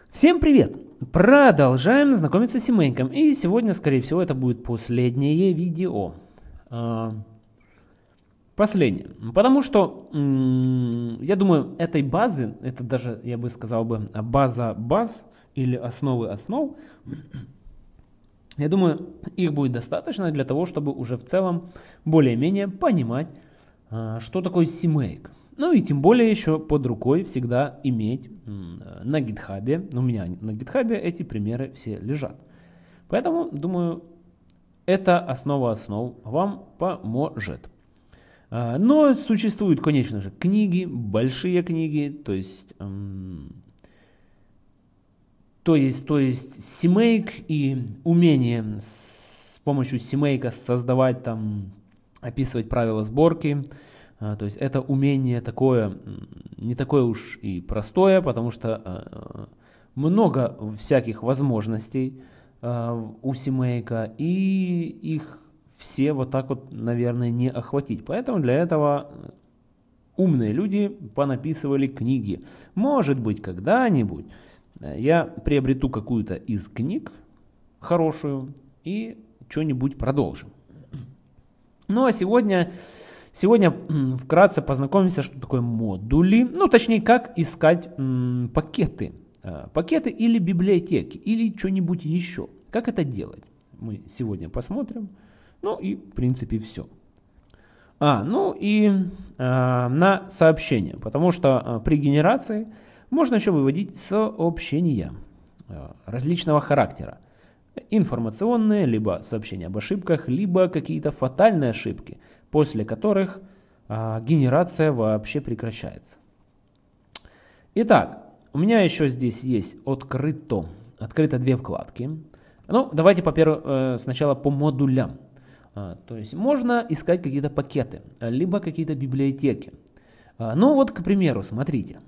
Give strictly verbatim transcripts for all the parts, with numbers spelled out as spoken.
Всем привет! Продолжаем знакомиться с семейком. И сегодня, скорее всего, это будет последнее видео. А, Последнее. Потому что, я думаю, этой базы, это даже, я бы сказал бы, база баз или основы основ, я думаю, их будет достаточно для того, чтобы уже в целом более-менее понимать, что такое семейка. Ну и тем более еще под рукой всегда иметь на гитхабе, у меня на гитхабе эти примеры все лежат. Поэтому, думаю, эта основа основ вам поможет. Но существуют, конечно же, книги, большие книги, то есть, то есть, то есть семейк и умение с помощью семейка создавать там, описывать правила сборки. То есть это умение такое, не такое уж и простое, потому что много всяких возможностей у семейка, и их все вот так вот, наверное, не охватить. Поэтому для этого умные люди понаписывали книги. Может быть, когда-нибудь я приобрету какую-то из книг хорошую и что-нибудь продолжим. Ну а сегодня... Сегодня вкратце познакомимся, что такое модули, ну точнее, как искать м, пакеты, э, пакеты или библиотеки, или что-нибудь еще. Как это делать, мы сегодня посмотрим, ну и в принципе все. А, ну и э, на сообщения, потому что э, при генерации можно еще выводить сообщения э, различного характера. Информационные, либо сообщения об ошибках, либо какие-то фатальные ошибки, после которых а, генерация вообще прекращается. Итак, у меня еще здесь есть открыто, открыто две вкладки. Ну, давайте по э, сначала по модулям. А, то есть можно искать какие-то пакеты, либо какие-то библиотеки. А, ну вот, к примеру, смотрите.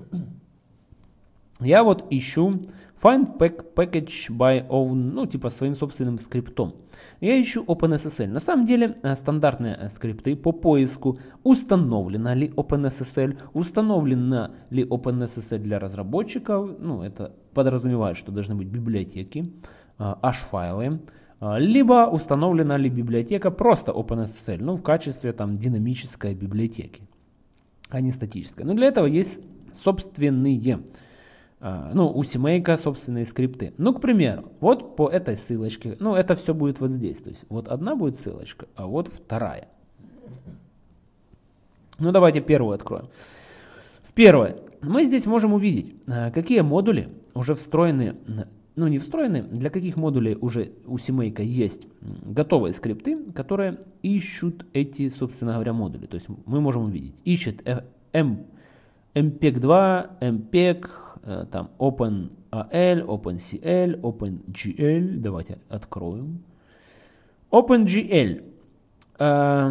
Я вот ищу find package by own, ну типа своим собственным скриптом. Я ищу OpenSSL. На самом деле стандартные скрипты по поиску, установлена ли OpenSSL, установлена ли OpenSSL для разработчиков, ну это подразумевает, что должны быть библиотеки, hash-файлы, либо установлена ли библиотека просто OpenSSL, ну в качестве там динамической библиотеки, а не статической. Но для этого есть собственные. Ну, у семейка собственные скрипты. Ну, к примеру, вот по этой ссылочке, ну, это все будет вот здесь. То есть, вот одна будет ссылочка, а вот вторая. Ну, давайте первую откроем. В первой мы здесь можем увидеть, какие модули уже встроены, ну, не встроены, для каких модулей уже у семейка есть готовые скрипты, которые ищут эти, собственно говоря, модули. То есть, мы можем увидеть, ищет эм пи и джи два, эм пи и джи, там OpenAL, OpenCL, OpenGL. Давайте откроем. OpenGL. Э,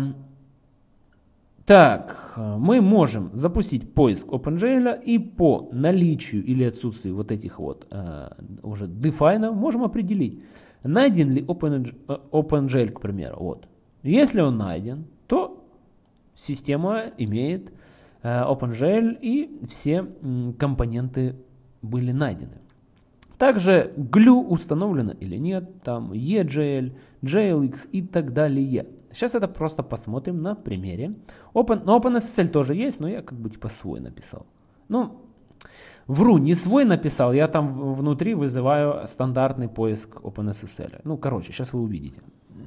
так, мы можем запустить поиск OpenGL и по наличию или отсутствию вот этих вот э, уже дефайнов можем определить, найден ли OpenGL, OpenGL, к примеру. Вот. Если он найден, то система имеет OpenGL и все компоненты были найдены. Также глю установлено или нет, там и джи эл, джей эл икс и так далее. Сейчас это просто посмотрим на примере. Open, но OpenSSL тоже есть, но я как бы типа свой написал. Ну, вру, не свой написал, я там внутри вызываю стандартный поиск OpenSSL. Ну, короче, сейчас вы увидите.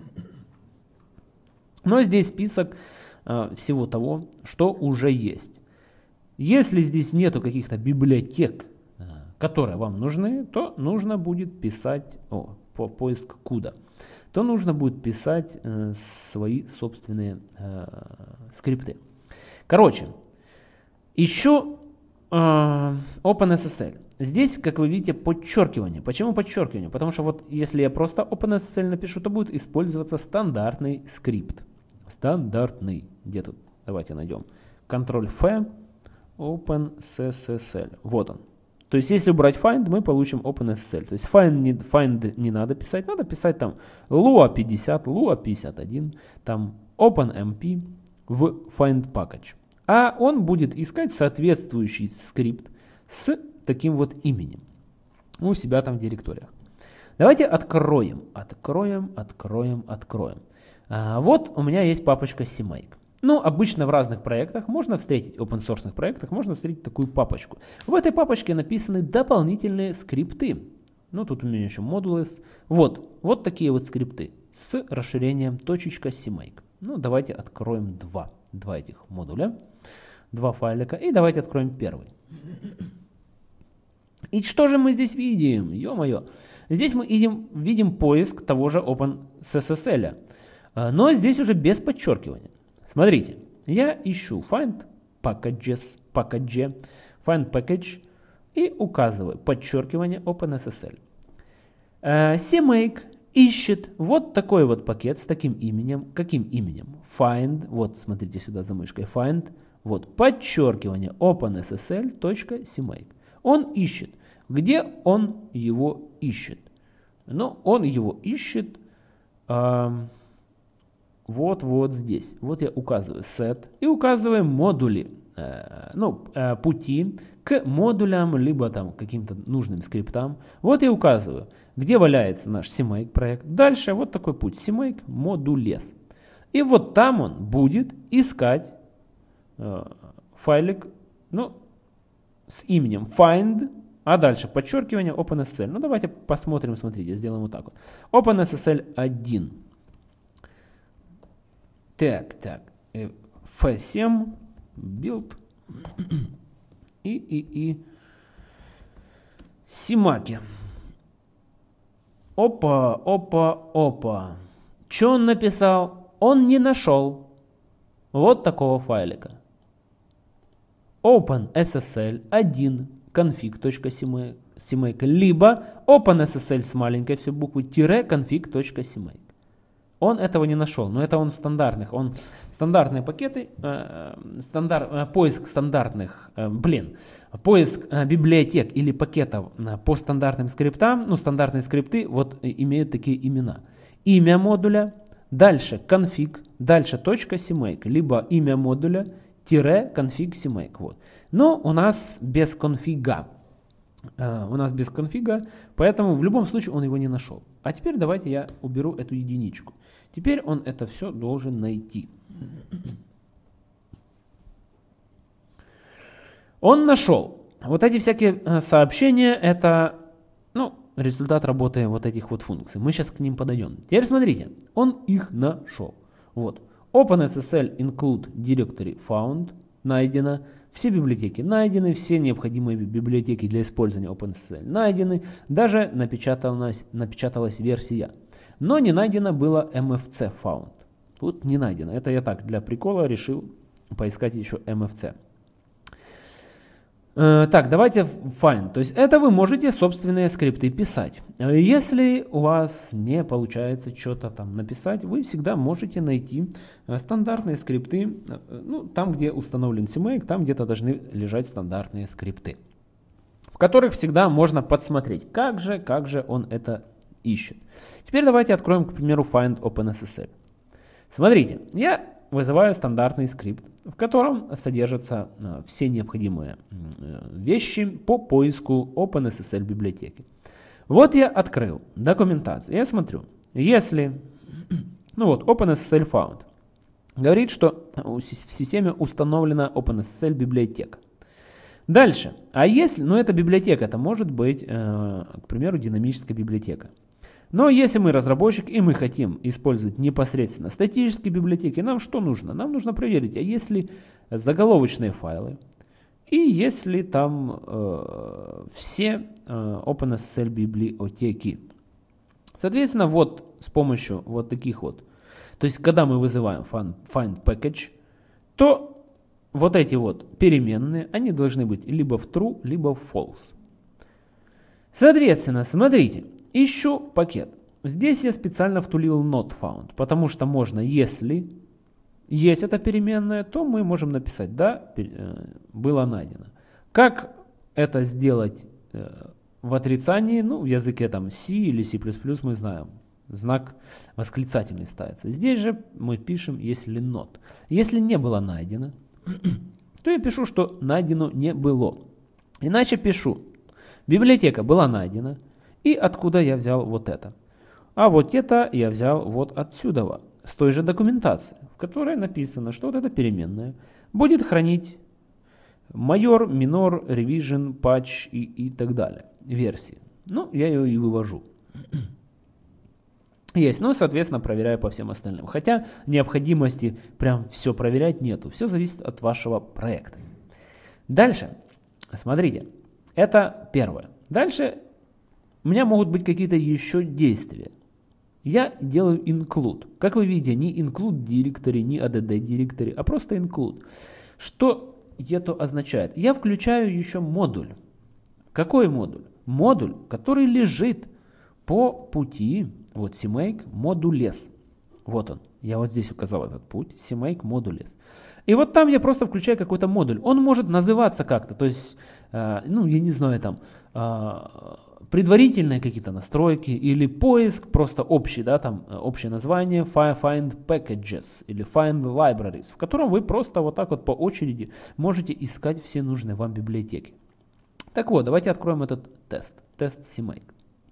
Но здесь список всего того, что уже есть. Если здесь нету каких-то библиотек, которые вам нужны, то нужно будет писать, о, по поиск куда, то нужно будет писать э, свои собственные э, скрипты. Короче, еще э, OpenSSL. Здесь, как вы видите, подчеркивание. Почему подчеркивание? Потому что вот если я просто OpenSSL напишу, то будет использоваться стандартный скрипт. Стандартный. Где тут? Давайте найдем. Ctrl-F, OpenSSL. Вот он. То есть, если убрать find, мы получим OpenSSL. То есть, find не, find не надо писать. Надо писать там lua пятьдесят, lua пятьдесят один, там OpenMP в find package. А он будет искать соответствующий скрипт с таким вот именем. у себя там в директориях. Давайте откроем, откроем, откроем, откроем. А, вот у меня есть папочка CMake. Ну, обычно в разных проектах можно встретить, open source проектах, можно встретить такую папочку. В этой папочке написаны дополнительные скрипты. Ну, тут у меня еще модулы. Вот, вот такие вот скрипты с расширением .CMake. Ну, давайте откроем два, два этих модуля, два файлика. И давайте откроем первый. И что же мы здесь видим? Ё-моё. Здесь мы видим, видим поиск того же OpenSSL. Но здесь уже без подчеркивания. Смотрите, я ищу find packages, package, find package и указываю подчеркивание OpenSSL. CMake ищет вот такой вот пакет с таким именем. Каким именем? Find, вот смотрите сюда за мышкой, find, вот подчеркивание OpenSSL.CMake. Он ищет. Где он его ищет? Ну, он его ищет э, вот, вот здесь. Вот я указываю set и указываю модули, э, ну, э, пути к модулям, либо там каким-то нужным скриптам. Вот я указываю, где валяется наш CMake проект. Дальше вот такой путь CMake modules. И вот там он будет искать э, файлик, ну, с именем find. А дальше подчеркивание OpenSSL. Ну давайте посмотрим, смотрите, сделаем вот так вот. OpenSSL один. Так, так. эф семь, build и, и, и CMake. Опа, опа, опа. Что он написал? Он не нашел вот такого файлика. OpenSSL один. config.cmake, либо OpenSSL с маленькой все буквы config.cmake. Он этого не нашел, но это он в стандартных, он стандартные пакеты, э, стандарт, э, поиск стандартных, э, блин, поиск э, библиотек или пакетов э, по стандартным скриптам, ну стандартные скрипты вот э, имеют такие имена. Имя модуля, дальше config, дальше .cmake, либо имя модуля, config CMake. Вот. Но у нас без конфига. Uh, у нас без конфига, поэтому в любом случае он его не нашел. А теперь давайте я уберу эту единичку. Теперь он это все должен найти. Он нашел. Вот эти всякие сообщения, это ну, результат работы вот этих вот функций. Мы сейчас к ним подойдем. Теперь смотрите, он их нашел. Вот. OpenSSL include directory found найдено, все библиотеки найдены, все необходимые библиотеки для использования OpenSSL найдены, даже напечаталась, напечаталась версия. Но не найдено было эм эф си found. Тут не найдено. Это я так для прикола решил поискать еще эм эф си. Так, давайте find. То есть это вы можете собственные скрипты писать. Если у вас не получается что-то там написать, вы всегда можете найти стандартные скрипты. Ну, там, где установлен CMake, там где-то должны лежать стандартные скрипты, в которых всегда можно подсмотреть, как же, как же он это ищет. Теперь давайте откроем, к примеру, find OpenSSL. Смотрите, я вызываю стандартный скрипт, в котором содержатся все необходимые вещи по поиску OpenSSL библиотеки. Вот я открыл документацию. Я смотрю, если, ну вот, OpenSSL found говорит, что в системе установлена OpenSSL библиотека. Дальше, а если, ну эта библиотека, это может быть, э, к примеру, динамическая библиотека. Но если мы разработчик и мы хотим использовать непосредственно статические библиотеки, нам что нужно? Нам нужно проверить, а если заголовочные файлы и если там э, все э, OpenSSL библиотеки. Соответственно, вот с помощью вот таких вот, то есть когда мы вызываем find, find package, то вот эти вот переменные, они должны быть либо в true, либо в false. Соответственно, смотрите. Ищу пакет. Здесь я специально втулил not found, потому что можно, если есть эта переменная, то мы можем написать, да, было найдено. Как это сделать в отрицании? Ну, в языке там C или C++ мы знаем. Знак восклицательный ставится. Здесь же мы пишем, если not. Если не было найдено, то я пишу, что найдено не было. Иначе пишу Библиотека была найдена. И откуда я взял вот это? А вот это я взял вот отсюда, с той же документации, в которой написано, что вот эта переменная будет хранить майор, минор, revision, patch и, и так далее, версии. Ну, я ее и вывожу. Есть, ну, соответственно, проверяю по всем остальным. Хотя необходимости прям все проверять нету. Все зависит от вашего проекта. Дальше, смотрите, это первое. Дальше у меня могут быть какие-то еще действия. Я делаю include. Как вы видите, не include directory, не add directory, а просто include. Что это означает? Я включаю еще модуль. Какой модуль? Модуль, который лежит по пути, вот CMake modules. Вот он. Я вот здесь указал этот путь. CMake modules. И вот там я просто включаю какой-то модуль. Он может называться как-то. То есть, э, ну, я не знаю, там, э, предварительные какие-то настройки или поиск, просто общий, да, там, общее название find packages или find libraries, в котором вы просто вот так вот по очереди можете искать все нужные вам библиотеки. Так вот, давайте откроем этот тест. Тест CMake.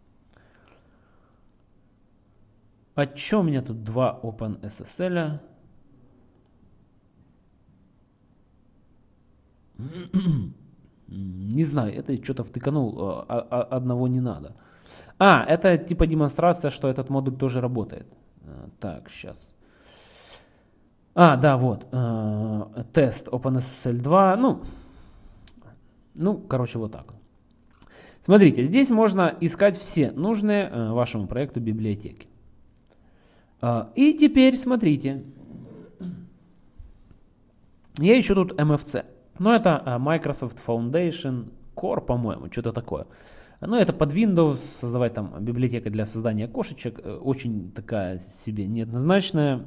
А что у меня тут два OpenSSL? Не знаю, это что-то втыканул, а, а, одного не надо. А, это типа демонстрация, что этот модуль тоже работает. Так, сейчас. А, да, вот. Э, тест OpenSSL два. Ну, ну, короче, вот так. Смотрите, здесь можно искать все нужные э, вашему проекту библиотеки. Э, и теперь смотрите. Я ищу тут эм эф си. Ну, это Microsoft Foundation Core, по-моему, что-то такое. Ну, это под Windows, создавать там библиотека для создания кошечек. Очень такая себе неоднозначная.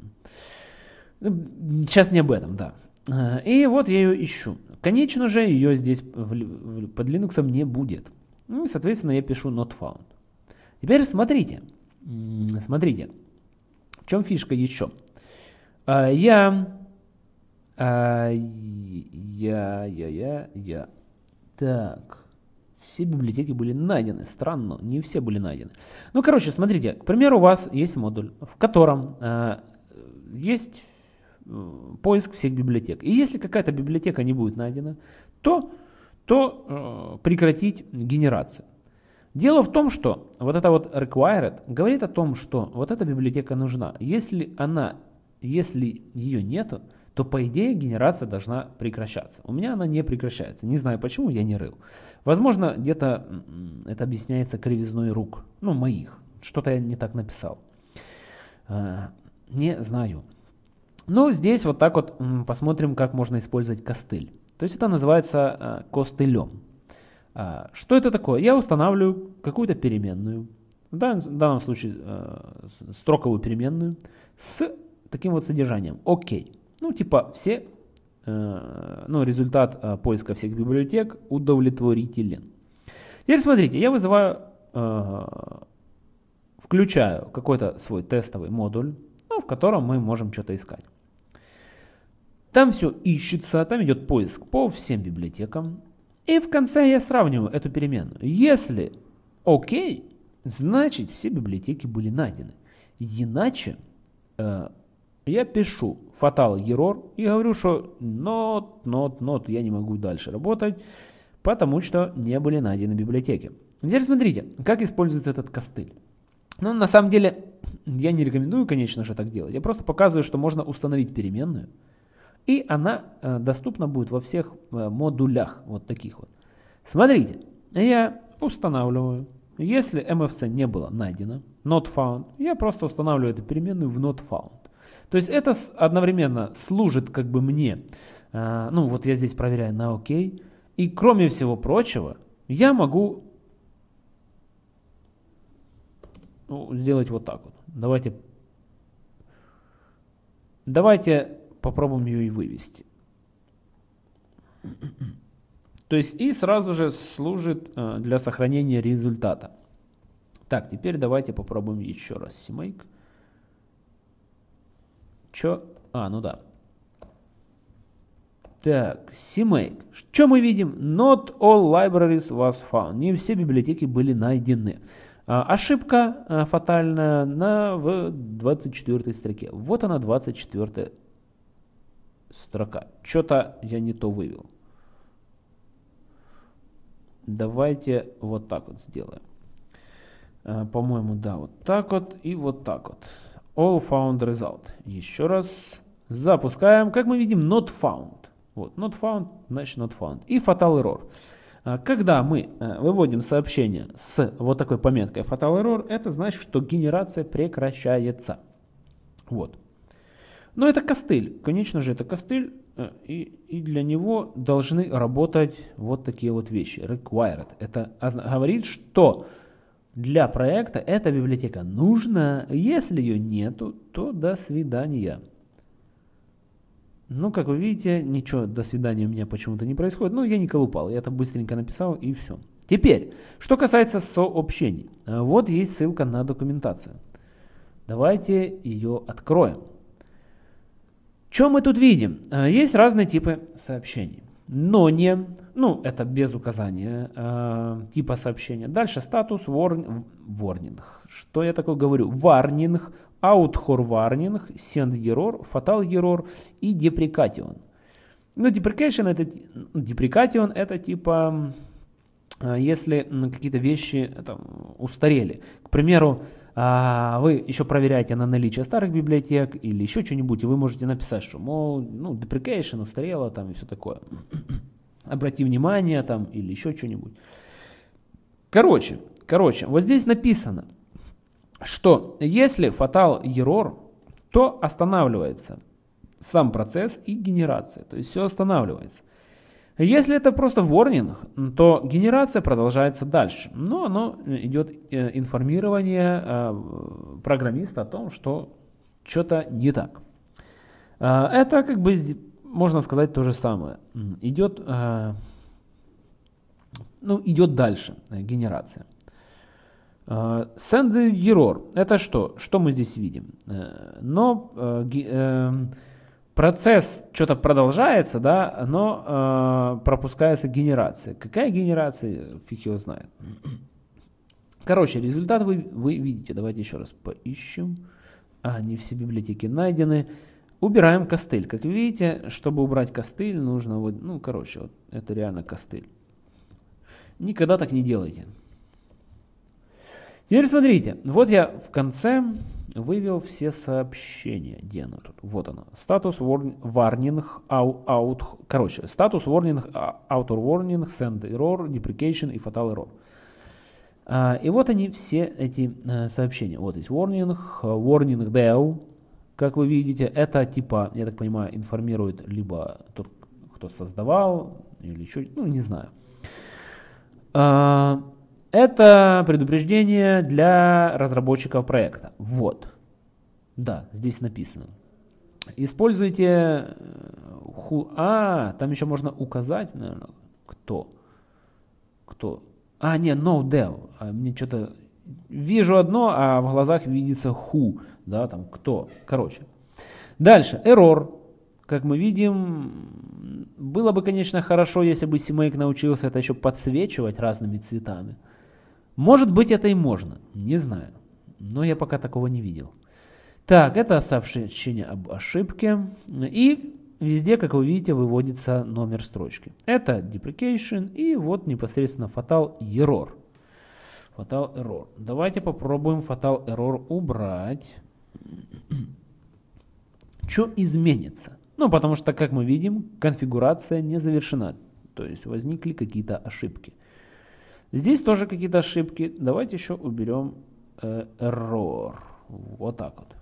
Сейчас не об этом, да. И вот я ее ищу. Конечно же, ее здесь в, в, под Linux не будет. Ну, и, соответственно, я пишу not found. Теперь смотрите. Смотрите. В чем фишка еще? Я... А, я, я, я, я. Так. Все библиотеки были найдены. Странно, не все были найдены. Ну, короче, смотрите. К примеру, у вас есть модуль, в котором а, есть поиск всех библиотек. И если какая-то библиотека не будет найдена, то, то а, прекратить генерацию. Дело в том, что вот это вот required говорит о том, что вот эта библиотека нужна. Если она, если ее нету, то по идее генерация должна прекращаться. У меня она не прекращается. Не знаю почему, я не рыл. Возможно, где-то это объясняется кривизной рук. Ну, моих. Что-то я не так написал. Не знаю. Ну, здесь вот так вот посмотрим, как можно использовать костыль. То есть это называется костылем. Что это такое? Я устанавливаю какую-то переменную. В данном случае строковую переменную с таким вот содержанием. Окей. Ну, типа, все, э, ну, результат э, поиска всех библиотек удовлетворителен. Теперь смотрите, я вызываю, э, включаю какой-то свой тестовый модуль, ну, в котором мы можем что-то искать. Там все ищется, там идет поиск по всем библиотекам. И в конце я сравниваю эту переменную. Если окей, значит все библиотеки были найдены. Иначе... Э, я пишу fatal error и говорю, что not, not, not, я не могу дальше работать, потому что не были найдены библиотеки. Теперь смотрите, как используется этот костыль. Ну, на самом деле, я не рекомендую, конечно же, так делать. Я просто показываю, что можно установить переменную, и она э, доступна будет во всех э, модулях, вот таких вот. Смотрите, я устанавливаю. Если эм эф си не было найдено, not found, я просто устанавливаю эту переменную в not found. То есть это одновременно служит как бы мне, э, ну вот я здесь проверяю на окей, и кроме всего прочего, я могу ну, сделать вот так вот. Давайте, давайте попробуем ее и вывести. То есть и сразу же служит э, для сохранения результата. Так, теперь давайте попробуем еще раз CMake. Чё? А, ну да. Так, CMake. Что мы видим? Not all libraries was found. Не все библиотеки были найдены. А, ошибка а, фатальная на, в двадцать четвёртой строке. Вот она, двадцать четвёртая строка. Что-то я не то вывел. Давайте вот так вот сделаем. А, по-моему, да, вот так вот и вот так вот. All found result. Еще раз запускаем. Как мы видим, not found. Вот, not found, значит not found. И fatal error. Когда мы выводим сообщение с вот такой пометкой fatal error, это значит, что генерация прекращается. Вот. Но это костыль. Конечно же, это костыль. И, и для него должны работать вот такие вот вещи. Required. Это говорит, что для проекта эта библиотека нужна. Если ее нету, то до свидания. Ну, как вы видите, ничего до свидания у меня почему-то не происходит. Ну, я не колупал, я это быстренько написал и все. Теперь, что касается сообщений. Вот есть ссылка на документацию. Давайте ее откроем. Что мы тут видим? Есть разные типы сообщений. Но не, ну, это без указания э, типа сообщения. Дальше статус, warning, warning. Что я такое говорю? Warning. Out for warning, send error, fatal error и deprecation. Ну, deprecation это, deprecation это типа, если какие-то вещи там, устарели. К примеру, вы еще проверяете на наличие старых библиотек или еще что-нибудь, и вы можете написать, что, мол, ну, deprecation устарела там и все такое. Обрати внимание там или еще что-нибудь. Короче, короче, вот здесь написано, что если fatal error, то останавливается сам процесс и генерация, то есть все останавливается. Если это просто warning, то генерация продолжается дальше, но оно идет информирование программиста о том, что что-то не так. Это как бы, можно сказать, то же самое. Идет, ну, идет дальше генерация. Send error. Это что? Что мы здесь видим? Но э, э, процесс что-то продолжается, да, но э, пропускается генерация. Какая генерация? Фиг его знает. Короче, результат вы, вы видите. Давайте еще раз поищем. А, не все библиотеки найдены. Убираем костыль. Как видите, чтобы убрать костыль, нужно вот, ну, короче, вот это реально костыль. Никогда так не делайте. Теперь смотрите, вот я в конце вывел все сообщения. Где оно тут? Вот оно. Статус warning, out, короче, статус warning, outer warning, send error, deprecation и fatal error. А, и вот они все эти а, сообщения. Вот есть warning, warning dev, как вы видите, это типа, я так понимаю, информирует либо тот, кто создавал, или еще, ну не знаю. А, Это предупреждение для разработчиков проекта. Вот. Да, здесь написано. Используйте... А, там еще можно указать, наверное, кто. Кто. А, не, no dev. А мне что-то... Вижу одно, а в глазах видится who. Да, там кто. Короче. Дальше. Error. Как мы видим, было бы, конечно, хорошо, если бы CMake научился это еще подсвечивать разными цветами. Может быть, это и можно, не знаю, но я пока такого не видел. Так, это сообщение об ошибке, и везде, как вы видите, выводится номер строчки. Это deprecation и вот непосредственно fatal error. Fatal error. Давайте попробуем fatal error убрать. Что изменится? Ну, потому что, как мы видим, конфигурация не завершена, то есть возникли какие-то ошибки. Здесь тоже какие-то ошибки. Давайте еще уберем э, error. Вот так вот.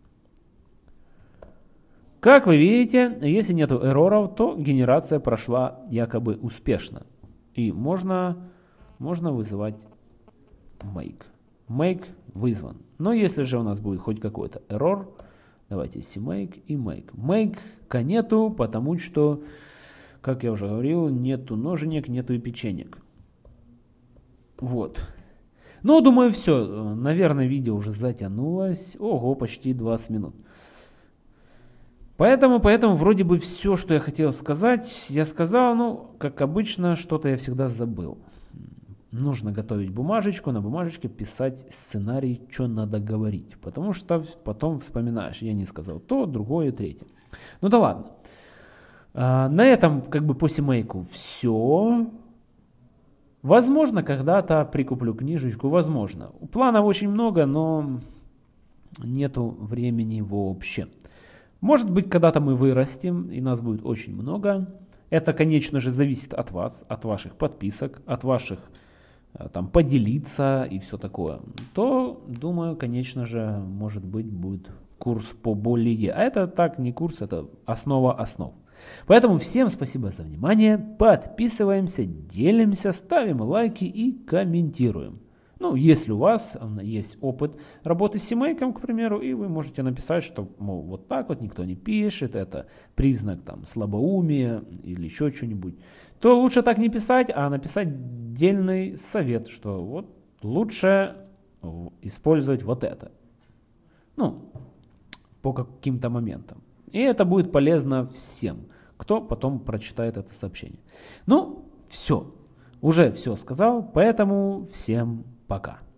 Как вы видите, если нет эрроров, то генерация прошла якобы успешно. И можно, можно вызывать make. Make вызван. Но если же у нас будет хоть какой-то error, давайте CMake и make. Make нету, потому что, как я уже говорил, нету ноженек, нету и печенек. Вот. Ну, думаю, все. Наверное, видео уже затянулось. Ого, почти двадцать минут. Поэтому, поэтому вроде бы все, что я хотел сказать, я сказал, ну, как обычно, что-то я всегда забыл. Нужно готовить бумажечку, на бумажечке писать сценарий, что надо говорить. Потому что потом вспоминаешь, я не сказал то, другое, третье. Ну да ладно. А, на этом как бы по семейку все. Возможно, когда-то прикуплю книжечку, возможно. Планов очень много, но нету времени вообще. Может быть, когда-то мы вырастем, и нас будет очень много. Это, конечно же, зависит от вас, от ваших подписок, от ваших там поделиться и все такое. То, думаю, конечно же, может быть, будет курс по более. А это так, не курс, это основа основ. Поэтому всем спасибо за внимание. Подписываемся, делимся, ставим лайки и комментируем. Ну, если у вас есть опыт работы с семейком, к примеру, и вы можете написать, что, мол, вот так вот никто не пишет, это признак там слабоумия или еще что-нибудь, то лучше так не писать, а написать дельный совет, что вот лучше использовать вот это. Ну, по каким-то моментам. И это будет полезно всем, кто потом прочитает это сообщение. Ну, все. Уже все сказал, поэтому всем пока.